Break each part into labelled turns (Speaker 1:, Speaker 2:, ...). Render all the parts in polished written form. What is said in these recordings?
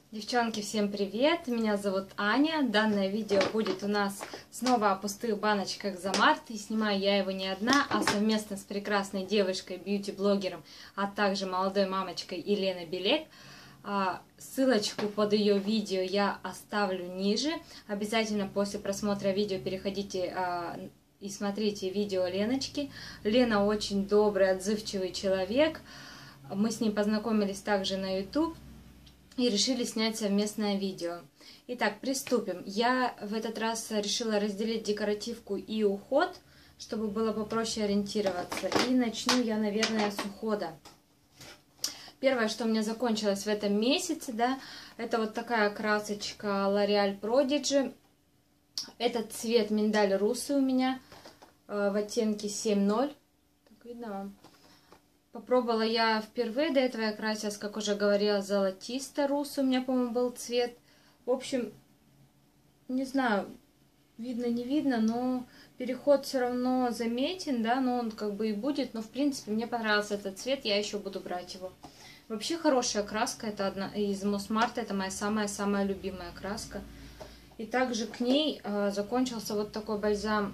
Speaker 1: Девчонки, всем привет! Меня зовут Аня. Данное видео будет у нас снова о пустых баночках за март. И снимаю я его не одна, а совместно с прекрасной девушкой, бьюти-блогером, а также молодой мамочкой Еленой Белек. Ссылочку под ее видео я оставлю ниже. Обязательно после просмотра видео переходите и смотрите видео Леночки. Лена очень добрый, отзывчивый человек. Мы с ней познакомились также на YouTube. И решили снять совместное видео. Итак, приступим. Я в этот раз решила разделить декоративку и уход, чтобы было попроще ориентироваться. И начну я, наверное, с ухода. Первое, что у меня закончилось в этом месяце, да, это вот такая красочка L'Oréal Prodigy. Этот цвет миндаль русый у меня в оттенке 7.0. Так видно вам? Попробовала я впервые, до этого я красилась, как уже говорила, золотисто-русый, у меня, по-моему, был цвет. В общем, не знаю, видно, не видно, но переход все равно заметен, да, но он как бы и будет. Но, в принципе, мне понравился этот цвет, я еще буду брать его. Вообще хорошая краска, это одна из Мосмарта, это моя самая-самая любимая краска. И также к ней закончился вот такой бальзам.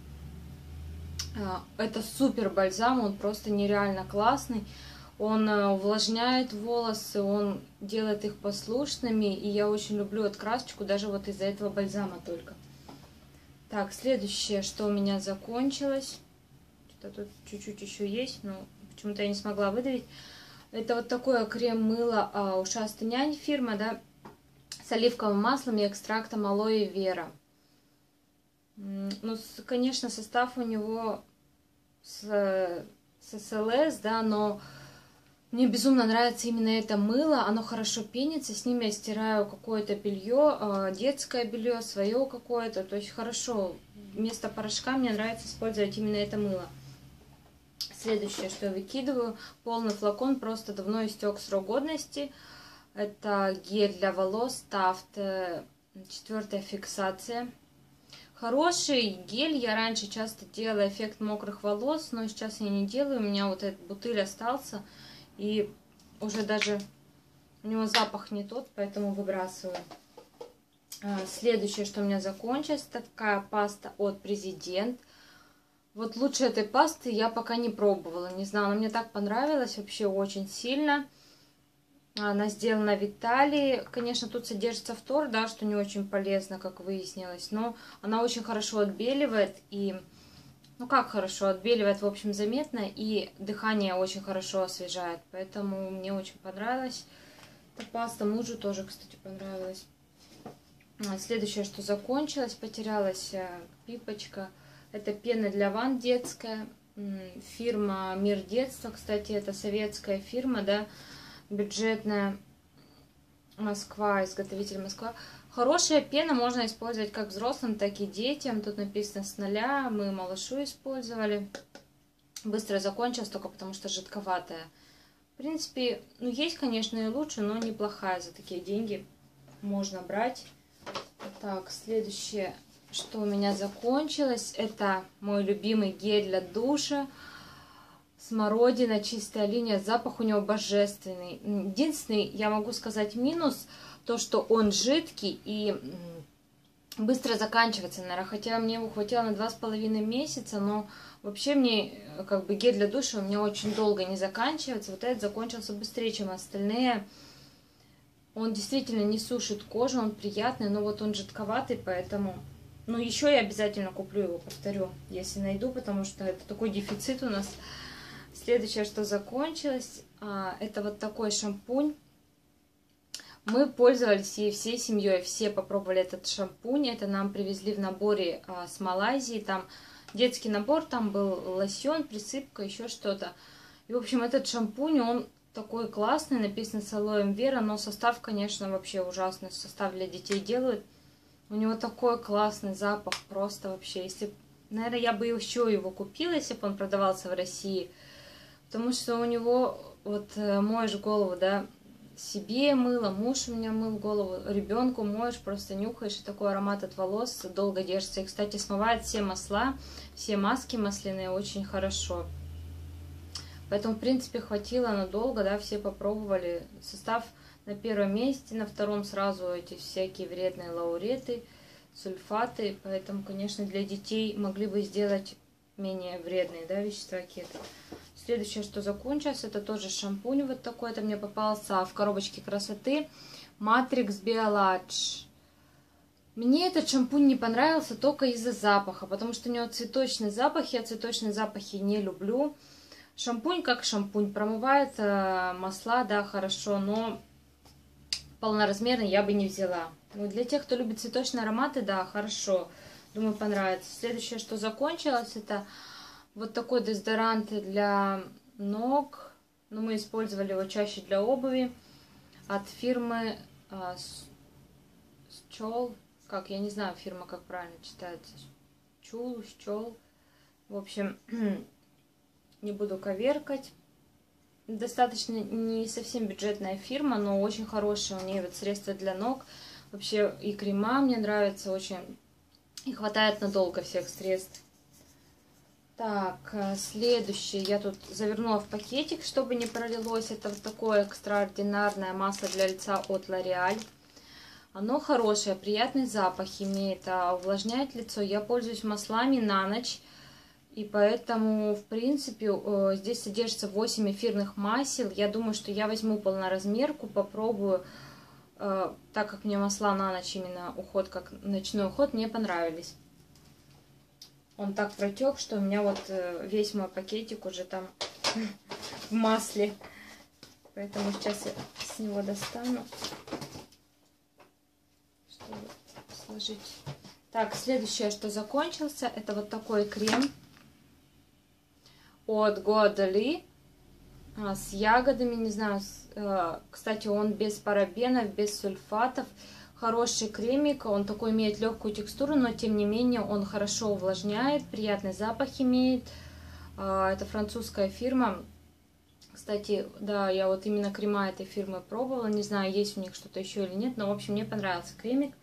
Speaker 1: Это супер бальзам, он просто нереально классный. Он увлажняет волосы, он делает их послушными. И я очень люблю эту красочку, даже вот из-за этого бальзама только. Так, следующее, что у меня закончилось. Что-то тут чуть-чуть еще есть, но почему-то я не смогла выдавить. Это вот такое крем-мыло Ушастый нянь фирма, да, с оливковым маслом и экстрактом алоэ вера. Ну, конечно, состав у него с СЛС, да, но мне безумно нравится именно это мыло, оно хорошо пенится, с ним я стираю какое-то белье, детское белье, свое какое-то, то есть хорошо, вместо порошка мне нравится использовать именно это мыло. Следующее, что я выкидываю, полный флакон, просто давно истек срок годности, это гель для волос Taft, 4-я фиксация. Хороший гель, я раньше часто делала эффект мокрых волос, но сейчас я не делаю, у меня вот этот бутыль остался, и уже даже у него запах не тот, поэтому выбрасываю. Следующее, что у меня закончилось, такая паста от Президент. Вот лучше этой пасты я пока не пробовала, не знаю, она мне так понравилась вообще очень сильно. Она сделана в Италии. Конечно, тут содержится фтор, да, что не очень полезно, как выяснилось. Но она очень хорошо отбеливает. И, ну как хорошо отбеливает, в общем, заметно. И дыхание очень хорошо освежает. Поэтому мне очень понравилась эта паста. Мужу тоже, кстати, понравилась. Следующее, что закончилось, потерялась пипочка. Это пена для ванн детская. Фирма Мир детства. Кстати, это советская фирма, да. Бюджетная Москва, изготовитель Москва. Хорошая пена можно использовать как взрослым, так и детям. Тут написано с 0, мы малышу использовали. Быстро закончилась, только потому что жидковатая. В принципе, ну есть, конечно, и лучше, но неплохая. За такие деньги можно брать. Так, следующее, что у меня закончилось, это мой любимый гель для душа. Смородина, чистая линия, запах у него божественный. Единственный, я могу сказать, минус, то, что он жидкий и быстро заканчивается, наверное. Хотя мне его хватило на 2,5 месяца, но вообще мне, как бы, гель для душа у меня очень долго не заканчивается. Вот этот закончился быстрее, чем остальные. Он действительно не сушит кожу, он приятный, но вот он жидковатый, поэтому... Ну, еще я обязательно куплю его, повторю, если найду, потому что это такой дефицит у нас. Следующее, что закончилось, это вот такой шампунь. Мы пользовались ей всей семьей, все попробовали этот шампунь. Это нам привезли в наборе с Малайзии. Там детский набор, там был лосьон, присыпка, еще что-то. И, в общем, этот шампунь, он такой классный, написано с алоэ вера, но состав, конечно, вообще ужасный. Состав для детей делают. У него такой классный запах, просто вообще. Если, наверное, я бы еще его купила, если бы он продавался в России. Потому что у него, вот моешь голову, да, себе мыло, муж у меня мыл голову, ребенку моешь, просто нюхаешь, и такой аромат от волос долго держится. И, кстати, смывает все масла, все маски масляные очень хорошо. Поэтому, в принципе, хватило надолго, да, все попробовали. Состав на первом месте, на втором сразу эти всякие вредные лауреты, сульфаты. Поэтому, конечно, для детей могли бы сделать менее вредные, да, вещества кето. Следующее, что закончилось, это тоже шампунь вот такой. Это мне попался в коробочке красоты Matrix Biolage. Мне этот шампунь не понравился только из-за запаха, потому что у него цветочный запах, я цветочные запахи не люблю. Шампунь как шампунь, промывает масла, да, хорошо, но полноразмерный я бы не взяла. Ну, для тех, кто любит цветочные ароматы, да, хорошо, думаю, понравится. Следующее, что закончилось, это вот такой дезодорант для ног, но мы использовали его чаще для обуви, от фирмы Счол. Как, я не знаю, фирма как правильно читается. Счол. В общем, не буду коверкать. Достаточно не совсем бюджетная фирма, но очень хорошая. У нее вот средства для ног. Вообще и крема мне нравятся очень. И хватает надолго всех средств. Так, следующее. Я тут завернула в пакетик, чтобы не пролилось. Это вот такое экстраординарное масло для лица от L'Oréal. Оно хорошее, приятный запах имеет, увлажняет лицо. Я пользуюсь маслами на ночь, и поэтому, в принципе, здесь содержится 8 эфирных масел. Я думаю, что я возьму полноразмерку, попробую, так как мне масла на ночь, именно уход, как ночной уход, мне понравились. Он так протек, что у меня вот весь мой пакетик уже там в масле. Поэтому сейчас я с него достану. Сложить. Так, следующее, что закончился, это вот такой крем от Godelie с ягодами, не знаю, кстати, он без парабенов, без сульфатов, хороший кремик, он такой имеет легкую текстуру, но тем не менее он хорошо увлажняет, приятный запах имеет, это французская фирма. Кстати, да, я вот именно крема этой фирмы пробовала, не знаю, есть у них что-то еще или нет, но, в общем, мне понравился кремик.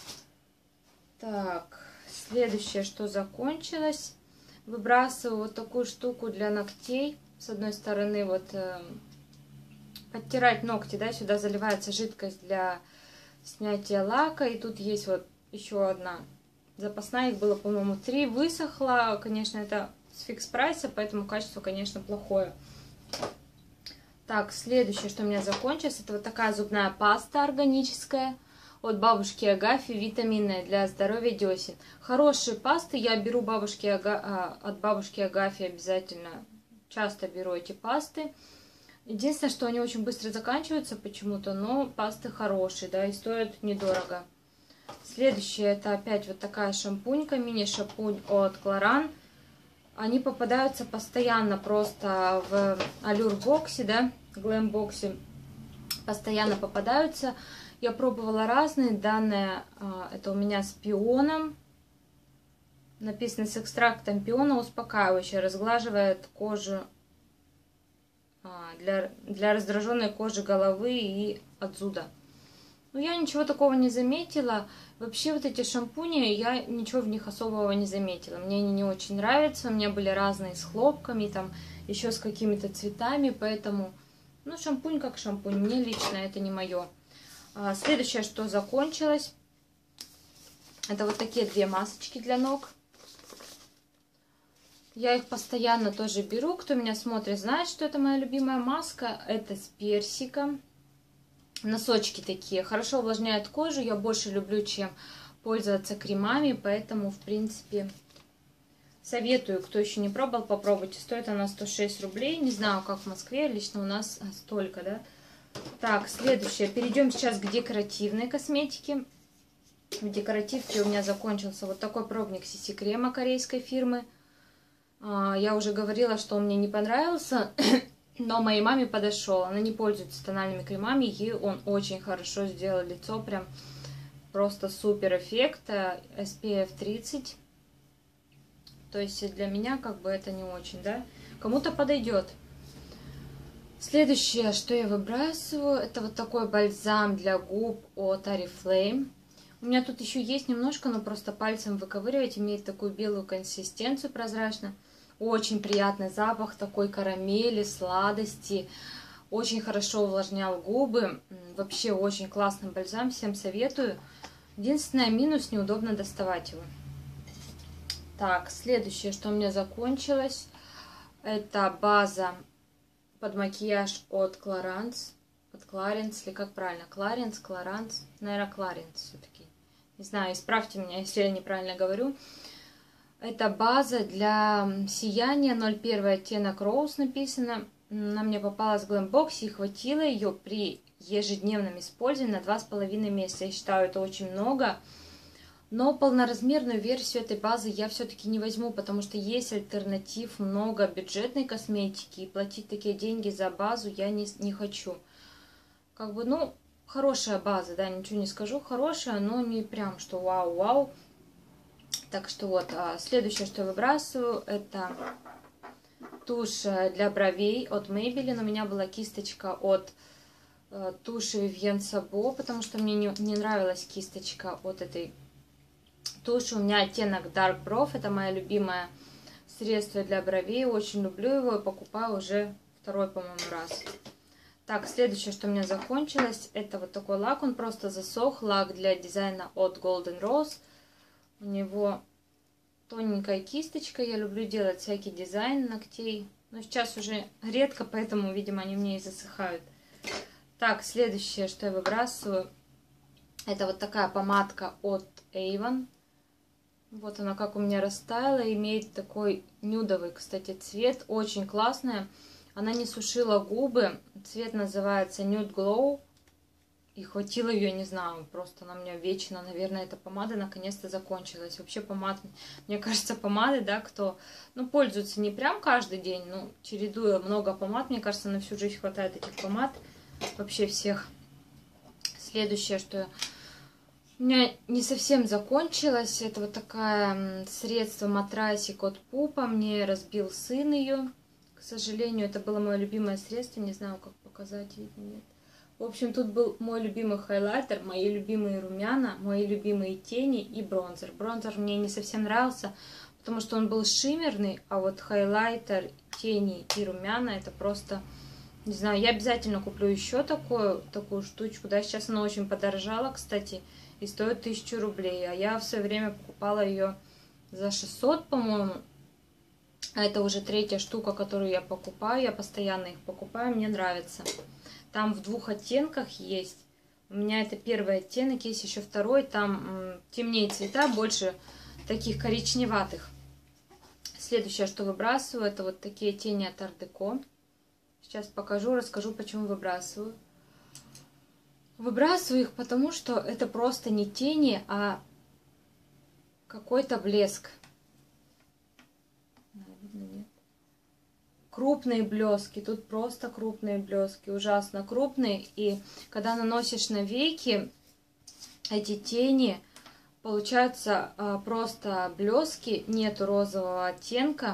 Speaker 1: Так, следующее, что закончилось. Выбрасываю вот такую штуку для ногтей. С одной стороны, вот подтирать ногти, да, сюда заливается жидкость для снятия лака. И тут есть вот еще одна запасная, их было, по-моему, 3. Высохла, конечно, это с фикс-прайса, поэтому качество, конечно, плохое. Так, следующее, что у меня закончилось, это вот такая зубная паста органическая от бабушки Агафьи, витаминная, для здоровья десен. Хорошие пасты я беру от бабушки Агафьи обязательно. Часто беру эти пасты. Единственное, что они очень быстро заканчиваются почему-то, но пасты хорошие, да, и стоят недорого. Следующее, это опять вот такая шампунька, мини-шампунь от Кларан. Они попадаются постоянно просто в аллюр-боксе, да, глэм-боксе. Постоянно попадаются. Я пробовала разные. Данные, это у меня с пионом. Написано с экстрактом пиона, успокаивающее, разглаживает кожу для раздраженной кожи головы и от зуда. Но я ничего такого не заметила. Вообще вот эти шампуни, я ничего в них особого не заметила. Мне они не очень нравятся. У меня были разные с хлопками, там еще с какими-то цветами. Поэтому, ну, шампунь как шампунь. Мне лично это не мое. Следующее, что закончилось, это вот такие 2 масочки для ног. Я их постоянно тоже беру. Кто меня смотрит, знает, что это моя любимая маска. Это с персиком. Носочки такие. Хорошо увлажняют кожу. Я больше люблю, чем пользоваться кремами. Поэтому, в принципе, советую. Кто еще не пробовал, попробуйте. Стоит она 106 рублей. Не знаю, как в Москве. Лично у нас столько, да. Так, следующее. Перейдем сейчас к декоративной косметике. В декоративке у меня закончился вот такой пробник CC крема корейской фирмы. Я уже говорила, что он мне не понравился, но моей маме подошел. Она не пользуется тональными кремами, и он очень хорошо сделал лицо. Прям просто супер эффект. SPF 30. То есть для меня как бы это не очень, да. Кому-то подойдет. Следующее, что я выбрасываю, это вот такой бальзам для губ от Oriflame. У меня тут еще есть немножко, но просто пальцем выковыривать. Имеет такую белую консистенцию, прозрачно. Очень приятный запах такой карамели, сладости. Очень хорошо увлажнял губы. Вообще очень классный бальзам, всем советую. Единственное, минус, неудобно доставать его. Так, следующее, что у меня закончилось, это база под макияж от Clarins. От Clarins, или как правильно? Clarins, наверное, Clarins все-таки. Не знаю, исправьте меня, если я неправильно говорю. Это база для сияния, 01 оттенок Rose написано. Она мне попалась в Glambox, и хватило ее при ежедневном использовании на 2,5 месяца. Я считаю, это очень много. Но полноразмерную версию этой базы я все-таки не возьму, потому что есть альтернатив много бюджетной косметики, и платить такие деньги за базу я не хочу. Как бы, ну, хорошая база, да, ничего не скажу, хорошая, но не прям что вау-вау. Так что вот, следующее, что я выбрасываю, это тушь для бровей от Maybelline. У меня была кисточка от туши Vivienne Sabo, потому что мне не нравилась кисточка от этой туши. У меня оттенок Dark Brow, это мое любимое средство для бровей. Очень люблю его и покупаю уже второй, по-моему, раз. Так, следующее, что у меня закончилось, это вот такой лак. Он просто засох. Лак для дизайна от Golden Rose. У него тоненькая кисточка. Я люблю делать всякий дизайн ногтей. Но сейчас уже редко, поэтому, видимо, они мне и засыхают. Так, следующее, что я выбрасываю, это вот такая помадка от Avon. Вот она как у меня растаяла. Имеет такой нюдовый, кстати, цвет. Очень классная. Она не сушила губы. Цвет называется Nude Glow. И хватило ее, не знаю, просто она у меня вечно, наверное, эта помада наконец-то закончилась. Вообще помад, мне кажется, помады, да, кто, ну, пользуется не прям каждый день, ну, чередуя много помад, мне кажется, на всю жизнь хватает этих помад, вообще всех. Следующее, что у меня не совсем закончилось, это вот такое средство матрасик от Пупа, мне разбил сын ее, к сожалению, это было мое любимое средство, не знаю, как показать, видно, нет. В общем, тут был мой любимый хайлайтер, мои любимые румяна, мои любимые тени и бронзер. Бронзер мне не совсем нравился, потому что он был шиммерный, а вот хайлайтер, тени и румяна, это просто, не знаю, я обязательно куплю еще такую штучку, да, сейчас она очень подорожала, кстати, и стоит 1000 рублей, а я в свое время покупала ее за 600, по-моему. А это уже третья штука, которую я покупаю, я постоянно их покупаю, мне нравится. Там в 2 оттенках есть. У меня это первый оттенок, есть еще второй. Там темнее цвета, больше таких коричневатых. Следующее, что выбрасываю, это вот такие тени от Art Deco. Сейчас покажу, расскажу, почему выбрасываю. Выбрасываю их, потому что это просто не тени, а какой-то блеск. Крупные блески, тут просто крупные блески, ужасно крупные. И когда наносишь на веки эти тени, получаются просто блески, нету розового оттенка.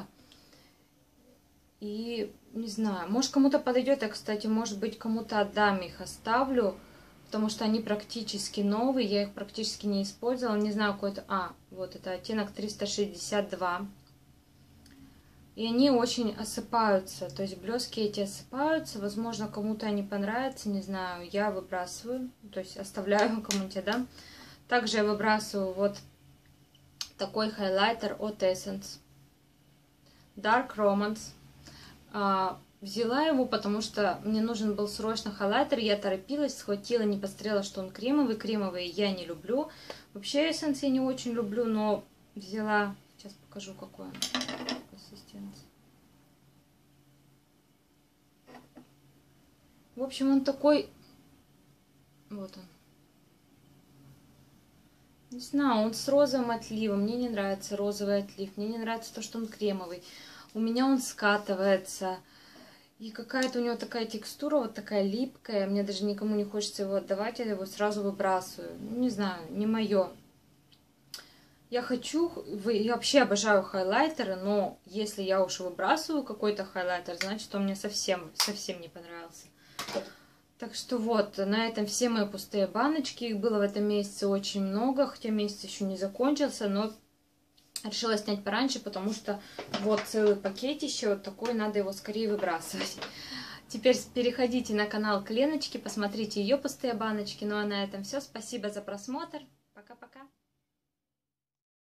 Speaker 1: И не знаю, может кому-то подойдет, я, кстати, может быть, кому-то отдам их, оставлю, потому что они практически новые, я их практически не использовала, не знаю какой-то, вот это оттенок 362. И они очень осыпаются, то есть блески эти осыпаются, возможно, кому-то они понравятся, не знаю, я выбрасываю, то есть оставляю кому-нибудь, да. Также я выбрасываю вот такой хайлайтер от Essence, Dark Romance. Взяла его, потому что мне нужен был срочно хайлайтер, я торопилась, схватила, не посмотрела, что он кремовый, кремовые я не люблю. Вообще Essence я не очень люблю, но взяла, сейчас покажу, какой он. В общем, он такой, вот он. Не знаю, он с розовым отливом. Мне не нравится розовый отлив. Мне не нравится то, что он кремовый. У меня он скатывается. И какая-то у него такая текстура, вот такая липкая. Мне даже никому не хочется его отдавать, я его сразу выбрасываю. Не знаю, не мое. Я вообще обожаю хайлайтеры, но если я уж выбрасываю какой-то хайлайтер, значит, он мне совсем не понравился. Так что вот, на этом все мои пустые баночки. Их было в этом месяце очень много, хотя месяц еще не закончился, но решила снять пораньше, потому что вот целый пакетище вот такой, надо его скорее выбрасывать. Теперь переходите на канал к Леночке, посмотрите ее пустые баночки. Ну а на этом все. Спасибо за просмотр. Пока-пока.